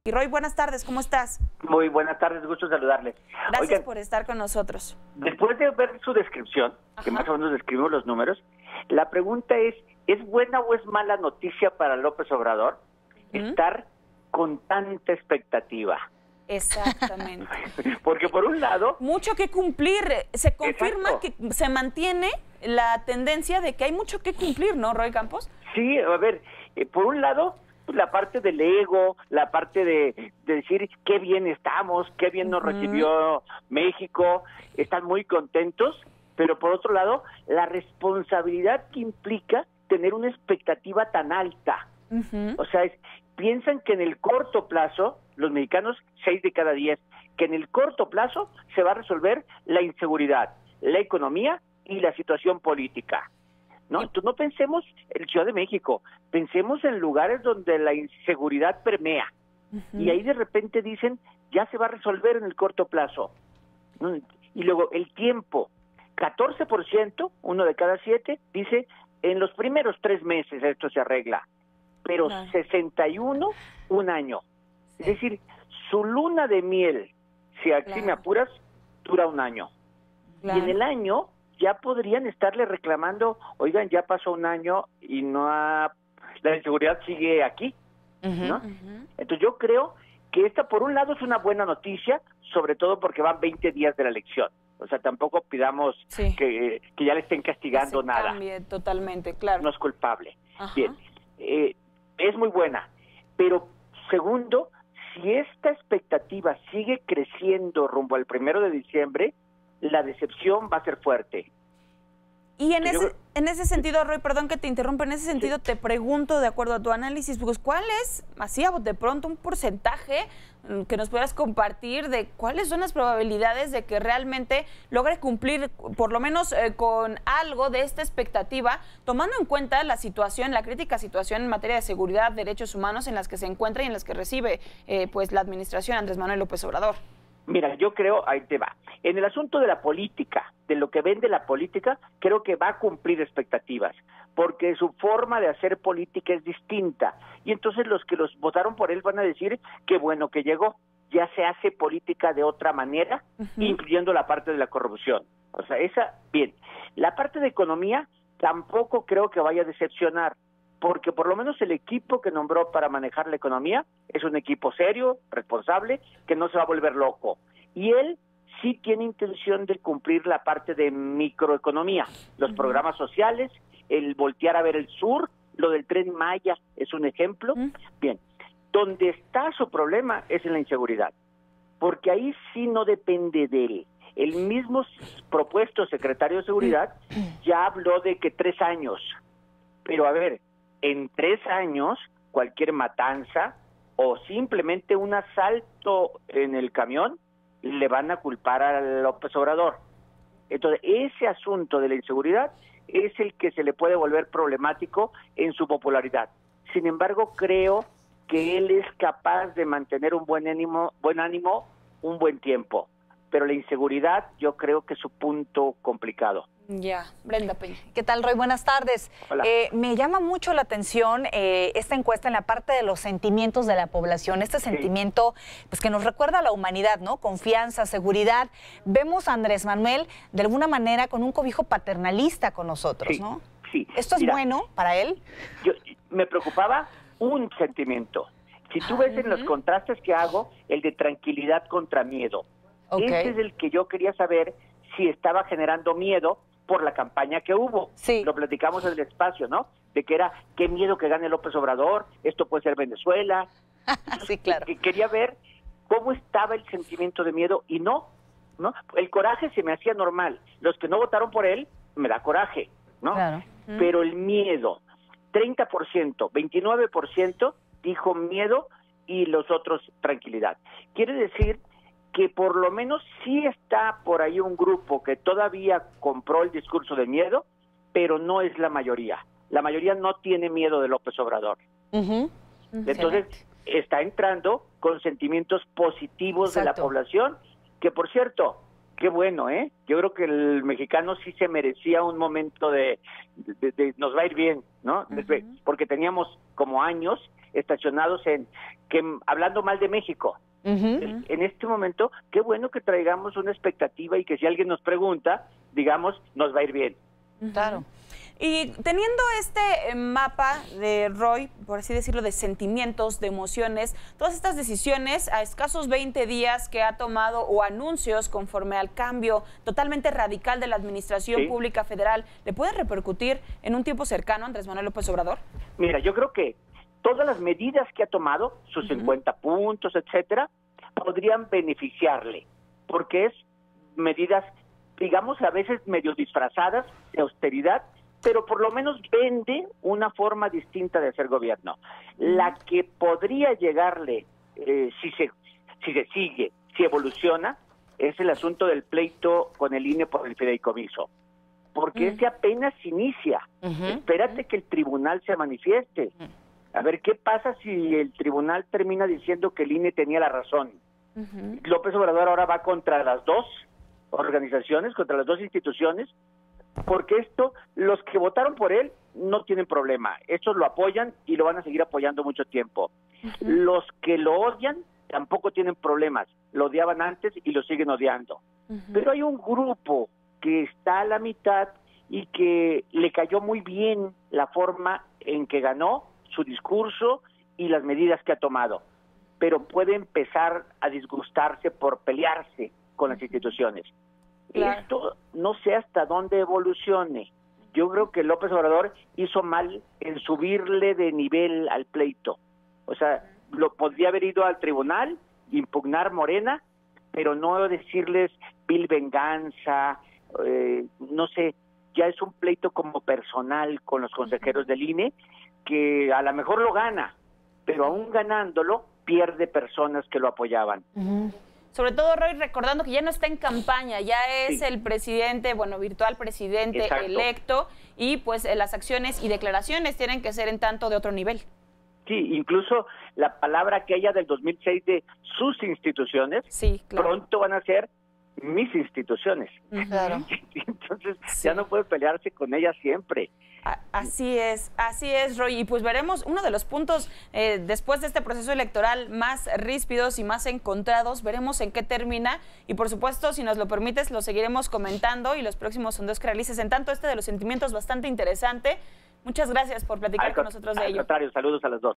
Y Roy, buenas tardes, ¿cómo estás? Muy buenas tardes, gusto saludarles. Gracias Oigan, por estar con nosotros. después de ver su descripción, que más o menos describimos los números, la pregunta ¿es buena o es mala noticia para López Obrador estar con tanta expectativa? Exactamente. Porque por un lado... Mucho que cumplir, se confirma Exacto. que se mantiene la tendencia de que hay mucho que cumplir, ¿no, Roy Campos? Sí, a ver, por un lado, la parte del ego, la parte de decir qué bien estamos, qué bien nos recibió México, están muy contentos, pero por otro lado, la responsabilidad que implica tener una expectativa tan alta. O sea, piensan que en el corto plazo, los mexicanos, 6 de cada 10, que en el corto plazo se va a resolver la inseguridad, la economía y la situación política. ¿No? Entonces no pensemos en Ciudad de México, pensemos en lugares donde la inseguridad permea. Y ahí de repente dicen, ya se va a resolver en el corto plazo. ¿No? Y luego el tiempo, 14%, 1 de cada 7, dice, en los primeros 3 meses esto se arregla, pero 61, un año. Es decir, su luna de miel, si así me apuras, dura un año. Y en el año ya podrían estarle reclamando, oigan, ya pasó un año y la inseguridad sigue aquí, ¿no? Entonces yo creo que esta, por un lado, es una buena noticia, sobre todo porque van 20 días de la elección. O sea, tampoco pidamos que ya le estén castigando nada. Cambie totalmente, claro. No es culpable. Bien, es muy buena. Pero, segundo, si esta expectativa sigue creciendo rumbo al 1 de diciembre, la decepción va a ser fuerte. Y en ese sentido, Roy, perdón que te interrumpa, en ese sentido te pregunto, de acuerdo a tu análisis, pues, ¿cuál es, así de pronto, un porcentaje que nos puedas compartir de cuáles son las probabilidades de que realmente logre cumplir, por lo menos con algo de esta expectativa, tomando en cuenta la situación, la crítica situación en materia de seguridad, derechos humanos en las que se encuentra y en las que recibe pues la administración Andrés Manuel López Obrador? Mira, yo creo, ahí te va. En el asunto de la política, de lo que vende la política, creo que va a cumplir expectativas, porque su forma de hacer política es distinta. Y entonces los que los votaron por él van a decir que bueno que llegó, ya se hace política de otra manera, incluyendo la parte de la corrupción. O sea, esa, bien. La parte de economía tampoco creo que vaya a decepcionar, porque por lo menos el equipo que nombró para manejar la economía es un equipo serio, responsable, que no se va a volver loco. Y él sí tiene intención de cumplir la parte de microeconomía, los programas sociales, el voltear a ver el sur, lo del Tren Maya es un ejemplo. Bien, donde está su problema es en la inseguridad, porque ahí sí no depende de él. El mismo propuesto secretario de Seguridad ya habló de que 3 años, pero a ver, en 3 años, cualquier matanza o simplemente un asalto en el camión, le van a culpar a López Obrador. Entonces, ese asunto de la inseguridad es el que se le puede volver problemático en su popularidad. Sin embargo, creo que él es capaz de mantener un buen ánimo un buen tiempo. Pero la inseguridad yo creo que es su punto complicado. Ya, Brenda Peña. ¿Qué tal, Roy? Buenas tardes. Hola. Me llama mucho la atención esta encuesta en la parte de los sentimientos de la población, este sentimiento pues, que nos recuerda a la humanidad, ¿no? Confianza, seguridad. Vemos a Andrés Manuel de alguna manera con un cobijo paternalista con nosotros, ¿no? Sí. ¿Esto es bueno para él? Me preocupaba un sentimiento. Si tú ves en los contrastes que hago, el de tranquilidad contra miedo. Ese es el que yo quería saber si estaba generando miedo por la campaña que hubo. Lo platicamos en el espacio, ¿no? De que era, qué miedo que gane López Obrador, esto puede ser Venezuela. Sí, claro. Quería ver cómo estaba el sentimiento de miedo y no. El coraje se me hacía normal. Los que no votaron por él, me da coraje, ¿no? Claro. Pero el miedo, 30%, 29% dijo miedo y los otros tranquilidad. Quiere decir que por lo menos sí está por ahí un grupo que todavía compró el discurso de miedo, pero no es la mayoría. La mayoría no tiene miedo de López Obrador. Entonces, está entrando con sentimientos positivos de la población, que por cierto, qué bueno, ¿eh? Yo creo que el mexicano sí se merecía un momento de nos va a ir bien, ¿no? Porque teníamos como años estacionados hablando mal de México. En este momento, qué bueno que traigamos una expectativa y que si alguien nos pregunta, digamos, nos va a ir bien. Claro. Y teniendo este mapa de Roy, por así decirlo, de sentimientos, de emociones, todas estas decisiones a escasos 20 días que ha tomado o anuncios conforme al cambio totalmente radical de la administración pública federal, ¿le puede repercutir en un tiempo cercano a Andrés Manuel López Obrador? Mira, yo creo que todas las medidas que ha tomado, sus 50 puntos, etcétera, podrían beneficiarle, porque es medidas, digamos, a veces medio disfrazadas de austeridad, pero por lo menos vende una forma distinta de hacer gobierno. La que podría llegarle, si se sigue, si evoluciona, es el asunto del pleito con el INE por el fideicomiso, porque ese apenas inicia. Espérate que el tribunal se manifieste. A ver, ¿qué pasa si el tribunal termina diciendo que el INE tenía la razón? López Obrador ahora va contra las dos organizaciones, contra las dos instituciones, porque los que votaron por él no tienen problema. Estos lo apoyan y lo van a seguir apoyando mucho tiempo. Los que lo odian tampoco tienen problemas. Lo odiaban antes y lo siguen odiando. Pero hay un grupo que está a la mitad y que le cayó muy bien la forma en que ganó, su discurso y las medidas que ha tomado. Pero puede empezar a disgustarse por pelearse con las instituciones. Claro. Esto no sé hasta dónde evolucione. Yo creo que López Obrador hizo mal en subirle de nivel al pleito. O sea, lo podría haber ido al tribunal, impugnar Morena, pero no decirles vil venganza, no sé, ya es un pleito como personal con los consejeros del INE, que a lo mejor lo gana, pero aún ganándolo, pierde personas que lo apoyaban. Sobre todo, Roy, recordando que ya no está en campaña, ya es el presidente, virtual presidente electo, y pues las acciones y declaraciones tienen que ser en tanto de otro nivel. Sí, incluso la palabra aquella del 2006 de sus instituciones, pronto van a ser mis instituciones. Entonces ya no puede pelearse con ellas siempre. Así es, Roy. Y pues veremos uno de los puntos después de este proceso electoral más ríspidos y más encontrados, veremos en qué termina. Y por supuesto, si nos lo permites, lo seguiremos comentando y los próximos sondeos que realices. En tanto, de los sentimientos, bastante interesante. Muchas gracias por platicar con nosotros de ello. Al contrario, saludos a las dos.